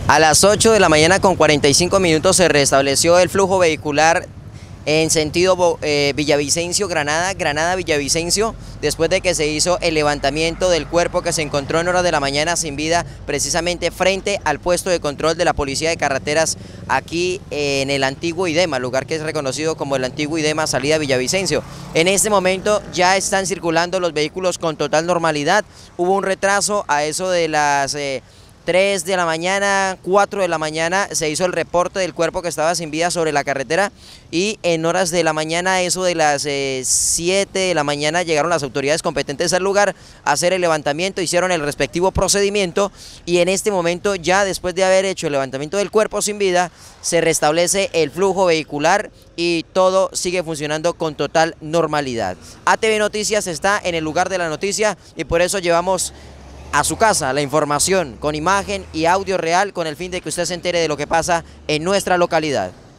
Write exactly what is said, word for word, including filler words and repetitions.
A las ocho de la mañana con cuarenta y cinco minutos se restableció el flujo vehicular en sentido eh, Villavicencio, Granada, Granada, Villavicencio, después de que se hizo el levantamiento del cuerpo que se encontró en horas de la mañana sin vida, precisamente frente al puesto de control de la Policía de Carreteras aquí en el antiguo IDEMA, lugar que es reconocido como el antiguo IDEMA salida Villavicencio. En este momento ya están circulando los vehículos con total normalidad. Hubo un retraso a eso de las Eh, tres de la mañana, cuatro de la mañana se hizo el reporte del cuerpo que estaba sin vida sobre la carretera, y en horas de la mañana, eso de las eh, siete de la mañana, llegaron las autoridades competentes al lugar a hacer el levantamiento, hicieron el respectivo procedimiento, y en este momento, ya después de haber hecho el levantamiento del cuerpo sin vida, se restablece el flujo vehicular y todo sigue funcionando con total normalidad. A T V Noticias está en el lugar de la noticia y por eso llevamos a su casa la información con imagen y audio real, con el fin de que usted se entere de lo que pasa en nuestra localidad.